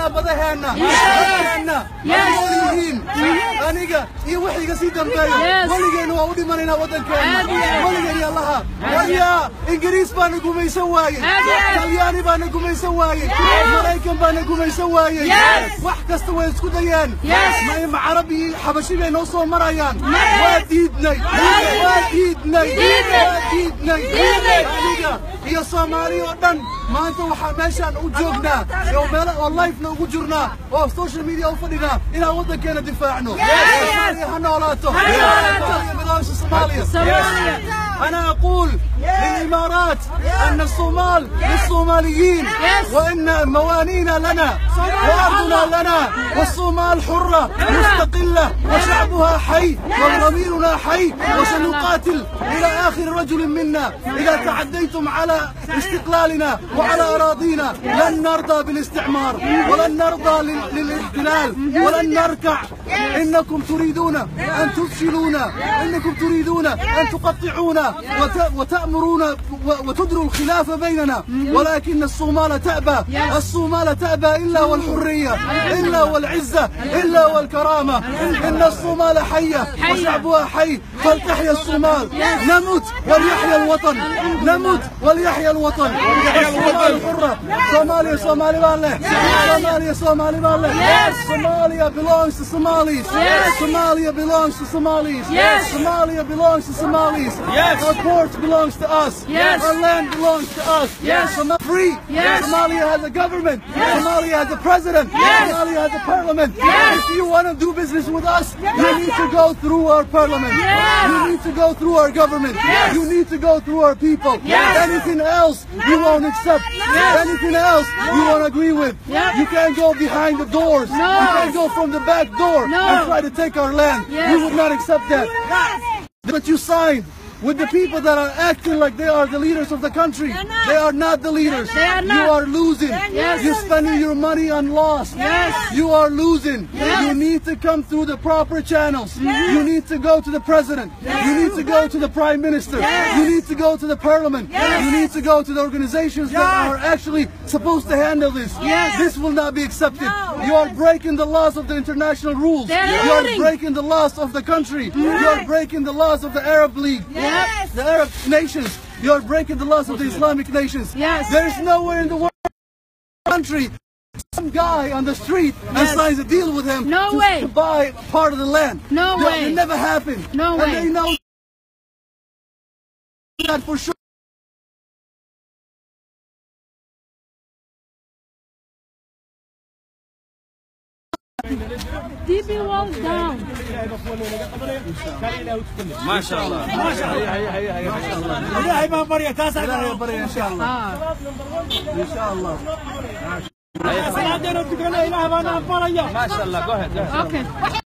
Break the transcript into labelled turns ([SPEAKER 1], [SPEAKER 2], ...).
[SPEAKER 1] بدهنا أنيقا يوحي قصيدة مبايا ولقين وأودي مرينا وطن كينا ولقين يا الله وريا إنجليز بانكم يسواي طلياني بانكم يسواي ملايكم بانكم يسواي وحكست ويسكديان ما عربي حبشي بين وصول مرايان واديدني يا صومالي ودن ما أنت وحماشان وجوبنا يوم واللايفنا وجرنا والسوشيال ميديا وفدنا إلى وطن كان دفاعنا هنولاته صوماليا أنا أقول للإمارات أن الصومال للصوماليين وإن موانينا لنا وأرضنا لنا والصومال حرة مستقلة وشعبها حي وضميرنا حي وسنقاتل إلى آخر رجل منا إذا تعديتم على استقلالنا وعلى أراضينا لن نرضى بالاستعمار ولن نرضى للاحتلال ولن نركع إنكم تريدون أن تفشلونا إنكم تريدون أن تقطعونا وتأمرون وتدروا الخلاف بيننا ولكن الصومال تأبى إلا والحرية إلا والعزة إلا والكرامة إن الصومال حية وشعبها حي فلتحيا الصومال نمت وليحيا الوطن نمت وليحيا الوطن الصومال الحرة Somali Somalia belongs to Somalis Somalia belongs to Somalis Somalia belongs to Somalis our port belongs to us our land belongs to us Somalia free Somalia has a government Somalia has a president Somalia has a parliament if you want to do business with us you need to go through our parliament you need to go through our government you need to go through our people anything else we won't accept anything else we won't agree with you can't go behind the doors you can't go from the back door and try to take our land we would not accept that but you signed with the people that are acting like they are the leaders of the country. They are not the leaders. You are losing. You're spending your money on loss. You are losing. You need to come through the proper channels. You need to go to the president. You need to go to the prime minister. You need to go to the parliament. You need to go to the organizations that are actually supposed to handle this. This will not be accepted. You are breaking the laws of the international rules. You are breaking the laws of the country. You are breaking the laws of the Arab League. The Arab nations, you are breaking the laws of the Islamic nations. There is nowhere in the world, country, some guy on the street and signs a deal with him to buy part of the land. It never happened. And they know that for sure.
[SPEAKER 2] DB walls down.
[SPEAKER 3] ما شاء الله.
[SPEAKER 1] هي ما برية تاسع برية إن شاء الله. إن شاء الله.
[SPEAKER 3] ما شاء الله. Go ahead.